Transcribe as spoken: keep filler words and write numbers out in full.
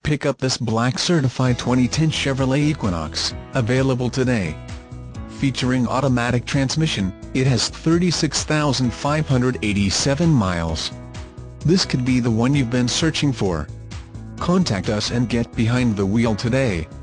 pick up this black certified twenty ten Chevrolet Equinox, available today. Featuring automatic transmission, it has thirty-six thousand five hundred eighty-seven miles. This could be the one you've been searching for. Contact us and get behind the wheel today.